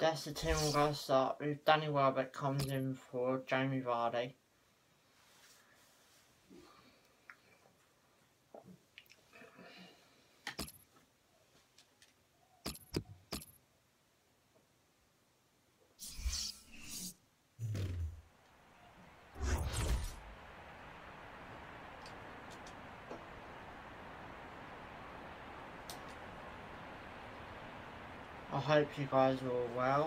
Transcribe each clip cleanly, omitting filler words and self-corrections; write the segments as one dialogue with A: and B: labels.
A: That's the team we're going to start with. Danny Welbeck comes in for Jamie Vardy. I hope you guys are all well.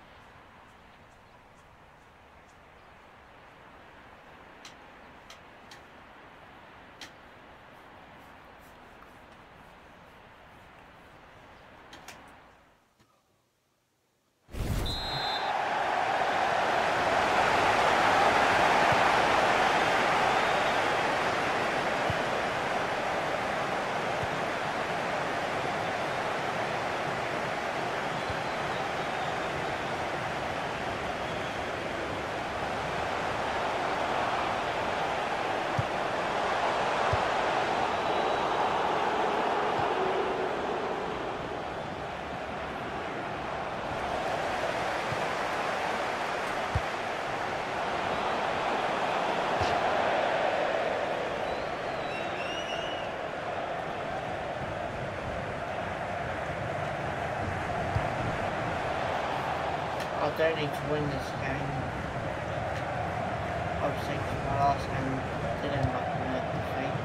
A: I don't need to win this game. Obviously, because my last game did end up in a defeat.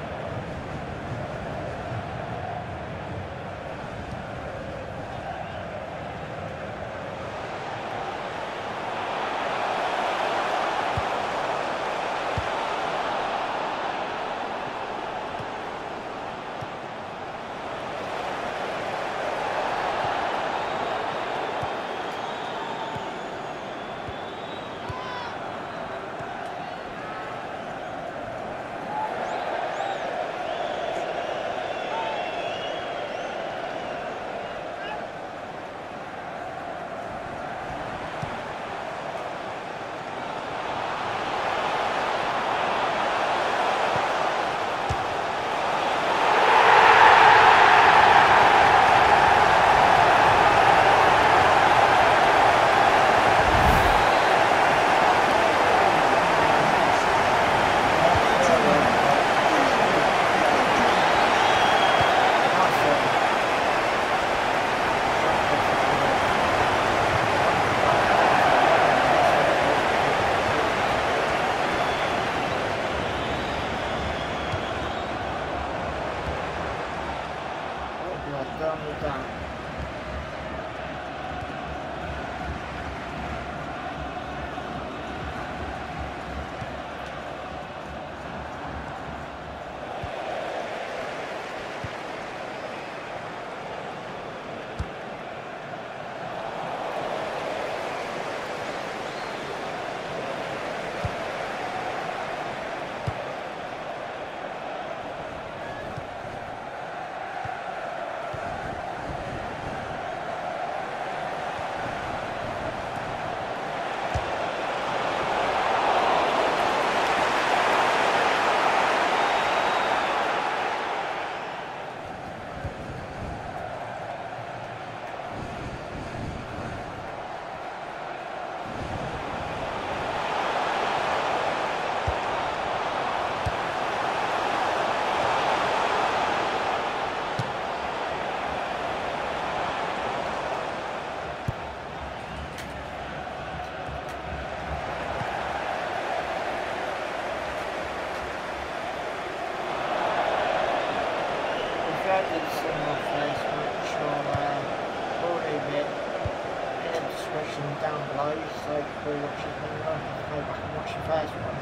A: Down below, so if you're watching longer, go back and watch the first one,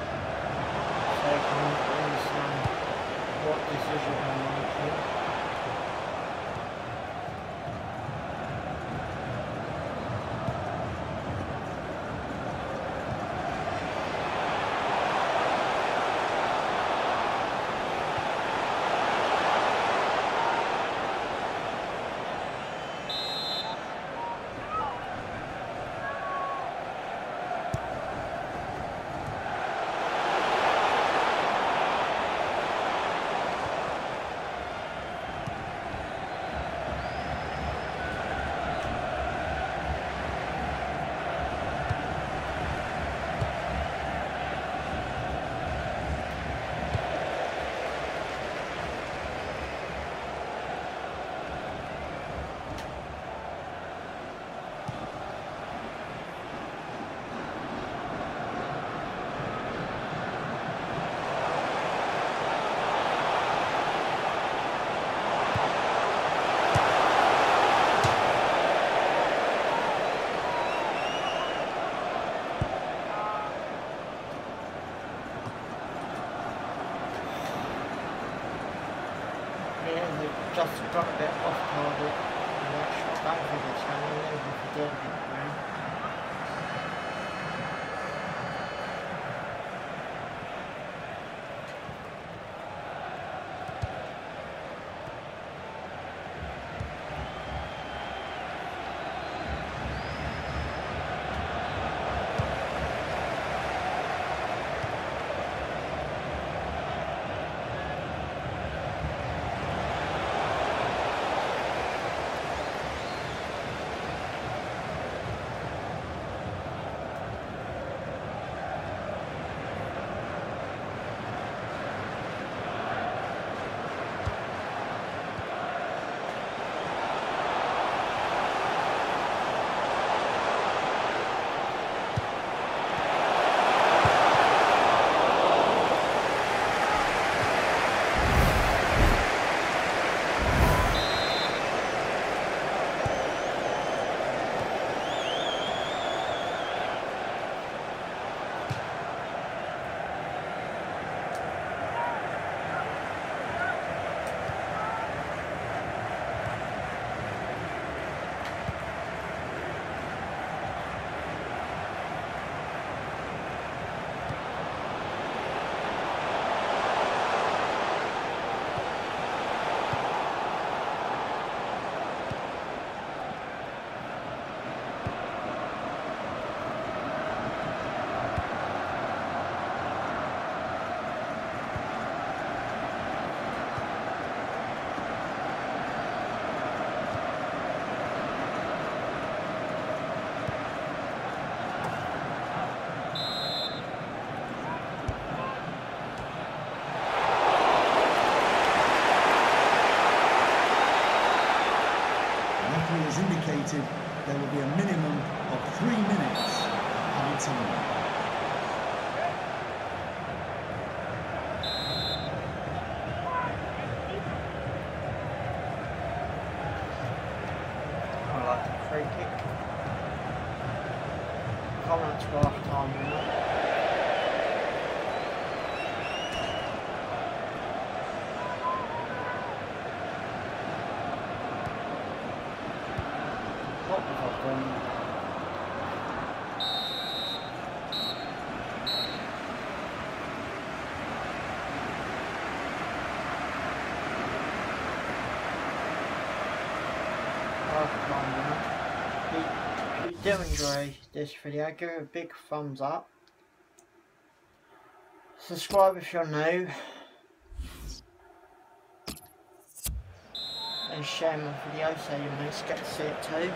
A: so you can understand what decision I'm making. just got a bit off target. And that shot back for the channel and if he did hit the ground.
B: Has indicated there will be a minimum of 3 minutes added time.
A: I like the free kick. Comments for half time, you know. What was I doing? If you do enjoy this video, give it a big thumbs up. Subscribe if you're new. And share my video so your mates get to see it too.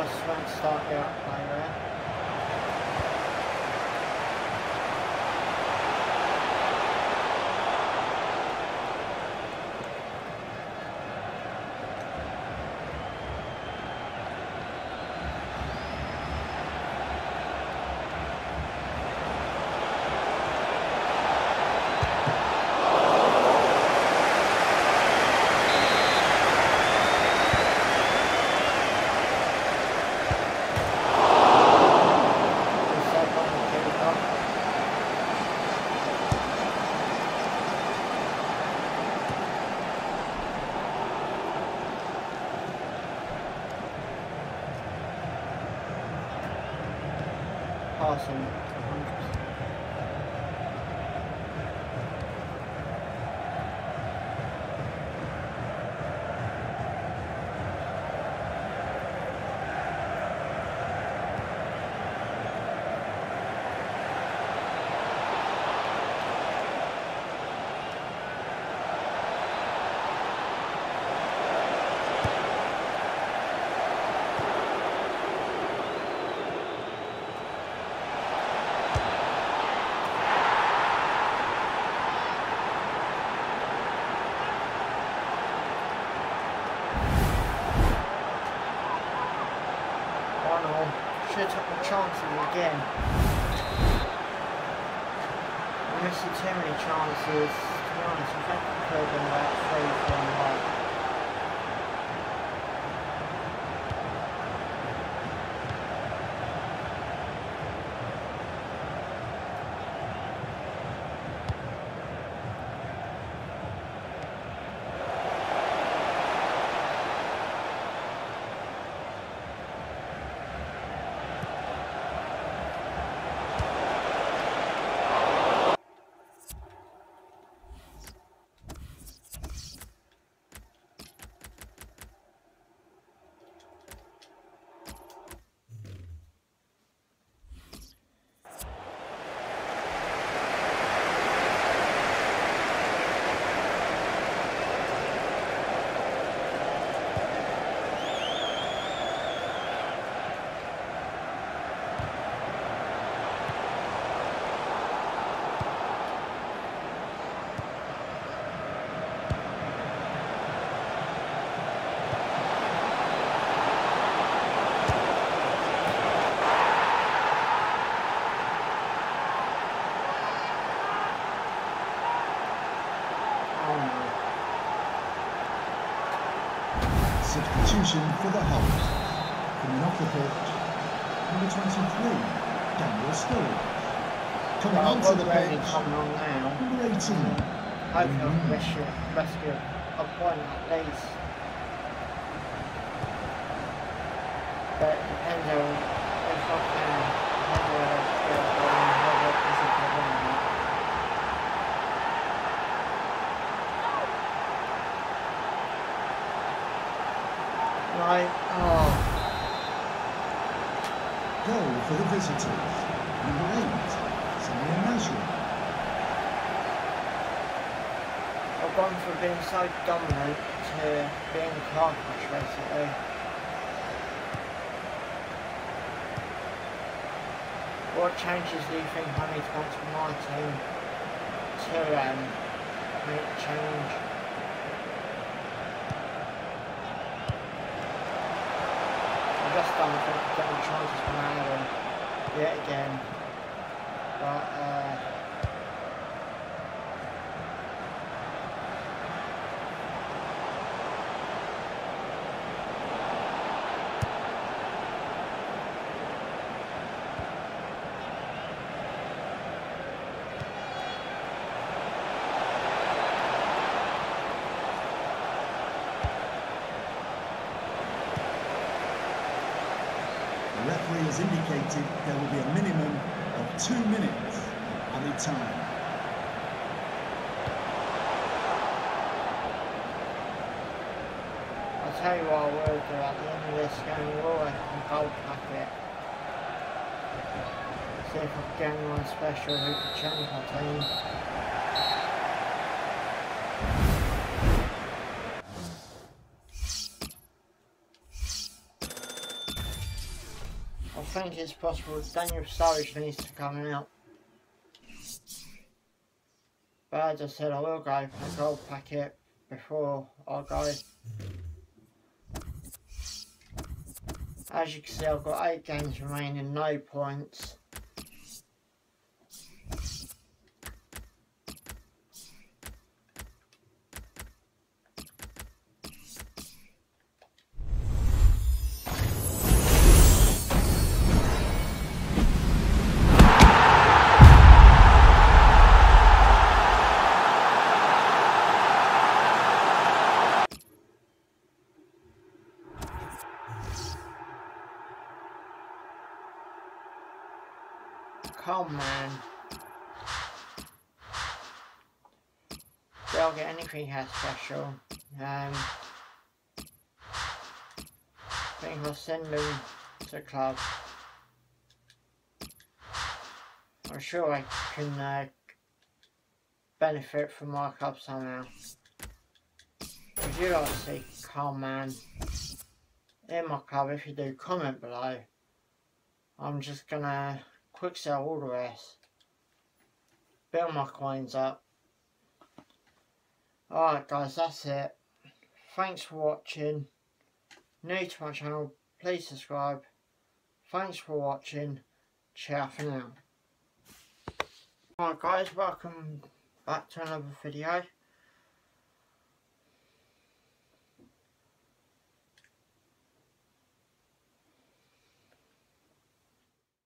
A: just won't start the outplay there. Passing 100%. Should have the chances again. We're missing too many chances. To be honest, I think we could have been about 3-4 right.
B: Substitution for the hold. Coming off the pitch, number 23, Daniel Sturridge. Coming onto the pitch, number 18.
A: Hopefully rescue a point at least. But it depends on if I can. Whether it's a good one or not. Right,
B: Goal for the visitors. Number 8, Samir Nasri.
A: I've gone from being so dominant to being car crash basically. What changes do you think I need to make to my team to make change? Just don't think I'm getting chances from Aaron yet again, but
B: The referee has indicated there will be a minimum of 2 minutes added time.
A: I'll tell you what I will do at the end of this game, we'll work on goal packet. See if I can get anyone special who can change my team. think it's possible Daniel Sturridge needs to come out. But as I said, I will go for a gold packet before I go. As you can see, I've got 8 games remaining, no points. Come on. They'll get anything here special. I think I'll send them to the club. I'm sure I can benefit from my club somehow. Would you like to see Carman in my club? If you do, comment below. I'm just gonna quick sell all the rest. Build my coins up. Alright guys, that's it. Thanks for watching. New to my channel, please subscribe. Thanks for watching. Ciao for now. Alright guys, welcome back to another video.